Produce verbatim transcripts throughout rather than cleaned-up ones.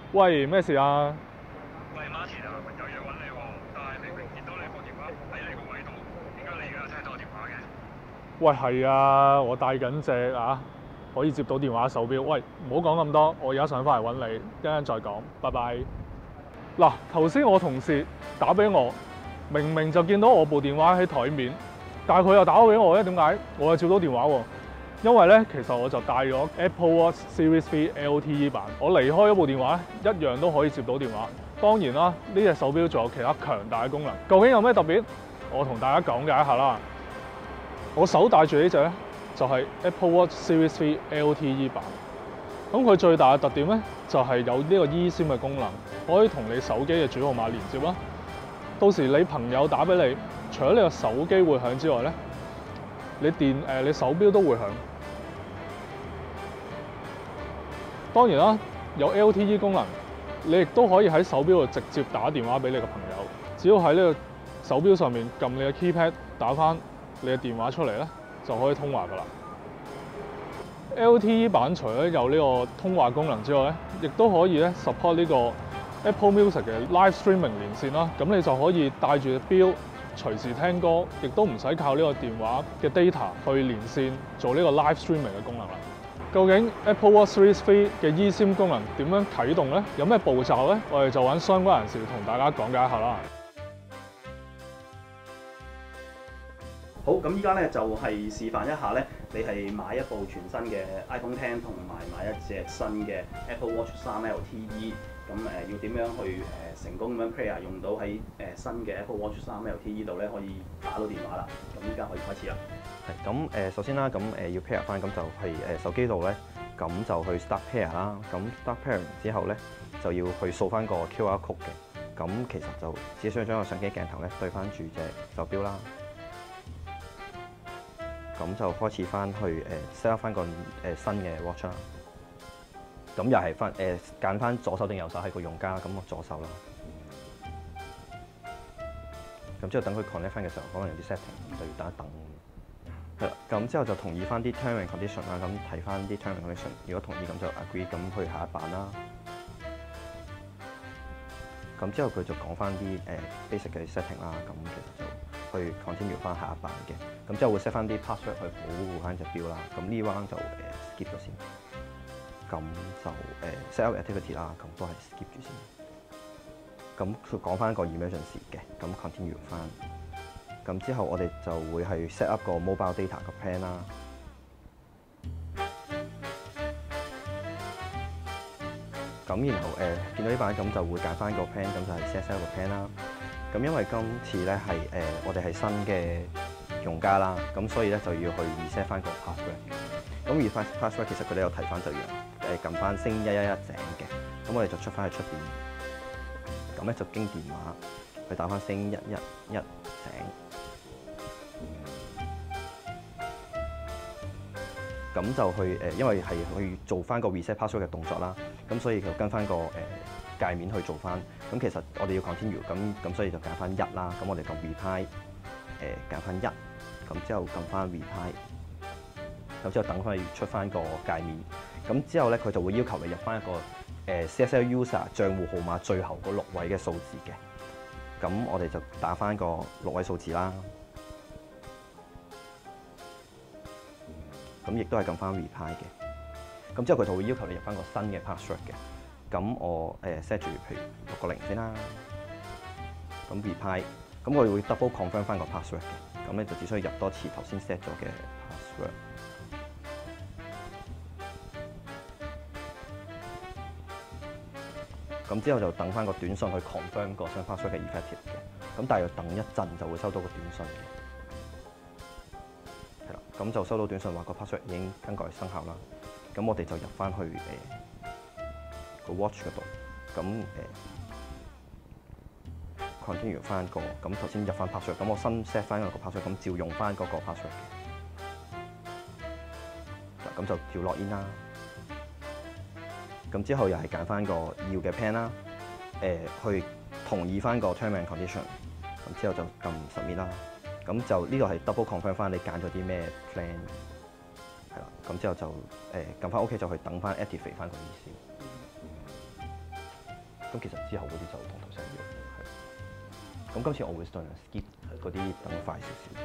喂，咩事啊？ 喂，Martin啊，有嘢揾你喎，但係明明見到你部電話喺你個位度，點解你而家又聽到我電話嘅？ 喂，係啊，我帶緊隻啊，可以接到電話手錶。喂，唔好講咁多，我而家上翻嚟揾你，一陣再講，拜拜。嗱，頭先我同事打俾我，明明就見到我部電話喺台面，但係佢又打俾我咧，點解？我又接到電話喎。因為咧，其實我就帶咗 Apple Watch Series three L T E 版，我離開咗部電話咧，一樣都可以接到電話。當然啦，呢隻手錶仲有其他強大嘅功能，究竟有咩特別？我同大家講解一下啦。我手戴住呢隻咧，就係 Apple Watch Series three L T E 版。咁佢最大嘅特點咧，就係有呢個 eSIM 嘅功能，可以同你手機嘅主號碼連接啦。到時你朋友打俾你，除咗你個手機會響之外咧，你電誒你手錶都會響。當然啦，有 L T E 功能，你亦都可以喺手錶度直接打電話俾你嘅朋友。只要喺呢個手錶上面撳你嘅 keypad，打翻你嘅電話出嚟咧，就可以通話㗎啦。L T E 版除咗有呢個通話功能之外咧，亦都可以咧 support 呢個 Apple Music 嘅 live streaming 連線啦。咁你就可以帶住隻錶隨時聽歌，亦都唔使靠呢個電話嘅 data 去連線做呢個 live streaming 嘅功能啦。究竟 Apple Watch Series three 嘅 eSIM 功能點樣啟動咧？有咩步驟咧？我哋就揾相關人士同大家講解一下啦。 好，咁依家咧就係示範一下咧，你係買一部全新嘅 iPhone X 同埋買一隻新嘅 Apple Watch 三 L T E， 咁誒要點樣去誒成功咁樣 pair 用到喺誒新嘅 Apple Watch 三 L T E 度咧，可以打到電話啦。咁依家可以開始啦。 係咁誒，首先啦，咁誒要 pair 翻，咁就係誒手機度咧，咁就去 start pair 啦。咁 start pair 完之後咧，就要去掃翻個 Q R code 嘅。咁其實就只需要將個相機鏡頭咧對翻住隻手錶啦。咁就開始翻去誒 set up 翻個誒新嘅 watch 啦。咁又係翻誒揀翻左手定右手係個用家，咁我左手啦。咁之後等佢 connect 翻嘅時候，可能有啲 setting 就要等一等。係啦，咁之後就同意翻啲 term and condition 啦。咁睇翻啲 term and condition，如果同意咁就 agree，咁去下一版啦。咁之後佢就講翻啲誒 basic 嘅 setting 啦。咁其實就去 continue 翻下一版嘅。咁之後會 set 翻啲 password 去保護翻隻錶啦。咁呢 round 就誒 skip 咗先。咁就誒 set up activity 啦。咁都係 skip 住先。咁佢講翻一個 emergency 嘅，咁 continue 翻。咁之後我哋就會係 set up 個 mobile data 個 plan 啦。咁然後誒、呃、見到呢版咁就會揀翻個 plan，咁就係 set set 個 plan 啦。咁因為今次咧係誒我哋係新嘅用家啦，咁所以咧就要去 reset 翻個 password 嘅。咁 reset password 其實佢都有提翻，就要誒撳翻升一一一井嘅。咁我哋就出翻去出邊，咁咧就經電話去打翻升一一一井。咁就去誒，因為係去做翻個 reset password 嘅動作啦，咁所以就跟翻個誒界面去做翻。咁其實我哋要 continue，咁咁所以就揀翻一啦。咁我哋撳 reply 誒揀翻一，咁之後撳翻 reply，咁之後等佢出翻個界面。咁之後咧，佢就會要求你入翻一個誒 C S L user 帳戶號碼最後嗰六位嘅數字嘅。咁我哋就打翻個六位數字啦。咁亦都係撳翻 reply 嘅，咁之後佢就會要求你入翻個新嘅 password 嘅。咁我誒 set 住譬如六個零先啦。咁 reply，咁我哋會 double confirm 翻個 password 嘅。咁咧就只需要入多次頭先 set 咗嘅 password。咁之後就等翻個短信去 confirm 個新 password 嘅 effective 嘅。咁但係要等一陣就會收到個短信嘅。咁就收到短信話個 password 已經更改生效啦。咁我哋就入翻去誒個、呃、watch 嗰度，咁誒、呃、continue 翻個，咁頭先入翻 password，咁我新 set 翻個 password，咁照用翻嗰個 password 嘅。咁就跳落 in 啦。咁之後又係揀翻個要嘅 plan 啦，誒、呃、去同意翻個 term and condition，咁之後就撳 submit 啦。咁就呢個係 double confirm 翻你揀咗啲咩 plan， 係啦。咁之後就誒撳翻 OK，就去等翻 activate 翻個意思。 咁其實之後嗰啲就同頭先一樣，係。咁今次我會盡量 skip 嗰啲等快少少。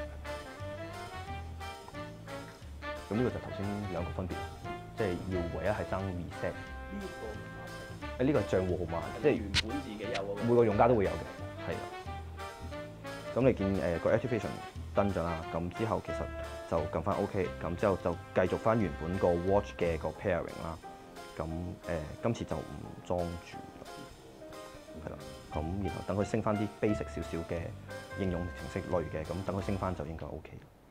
咁呢個就頭先兩個分別，即係要唯一係爭 reset。 呢個誒呢個係帳戶號碼，即係即係原本自己有嗰個。 每個用家都會有嘅，係啦。咁你見誒個 activation 登咗啦，咁之後其實就撳翻 OK，咁之後就繼續翻原本個 watch 嘅個 pairing 啦。咁誒、呃、今次就唔裝住啦，係啦。咁然後等佢升翻啲 basic 少少嘅應用程式類嘅，咁等佢升翻就應該 OK。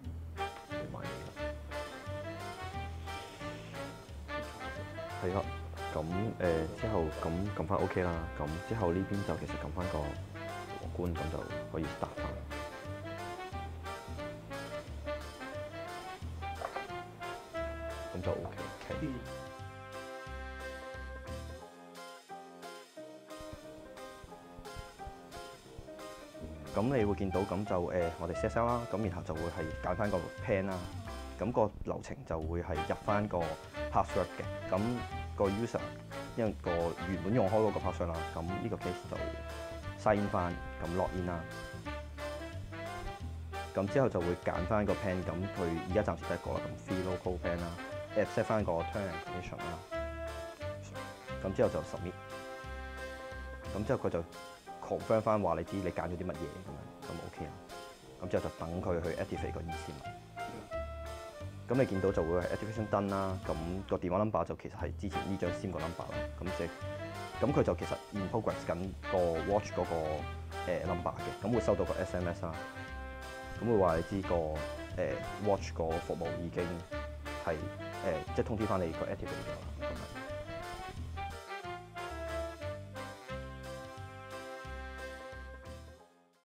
係啦，咁誒、呃、之後咁撳翻 OK 啦，咁之後呢邊就其實撳翻個皇冠，咁就可以 start 翻。咁就 OK。OK 咁你會見到咁就誒、呃，我哋 set set 啦，咁然後就會係揀翻個 pen 啦，咁個流程就會係入翻個 password 嘅，咁個 user 因為個原本用開嗰個 password 啦，咁呢個 case 就 sign 翻，咁 log in 啦，咁之後就會揀翻個 pen，咁佢而家暫時得一個啦，咁 free local pen 啦 ，set 翻個 term and condition 啦，咁之後就 submit，咁之後佢就confirm 翻話你知你揀咗啲乜嘢咁樣，咁 OK 啦。咁之後就等佢去 activate 個 eSIM。咁你見到就會係 activation done 啦。咁個電話 number 就其實係之前呢張 SIM 個 number 啦。咁即係咁佢就其實 in progress 緊個 watch 嗰個 number 嘅。咁會收到個 S M S 啦。咁會話你知個誒 watch 個服務已經係誒即係通知翻你個 activate 咗啦。